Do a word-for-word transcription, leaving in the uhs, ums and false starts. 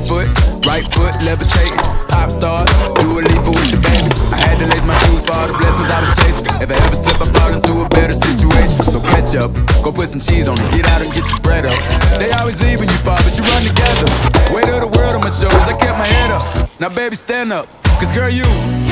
foot, right foot, levitating. Pop star, do a leap with the baby. I had to lace my shoes for all the blessings I was chasing. If I ever slip, I fall into a better situation. So catch up, go put some cheese on it, get out and get your bread up. They always leave when you fall, but you run together. Weight of the world on my shoulders, I kept my head up. Now baby, stand up, cause girl, you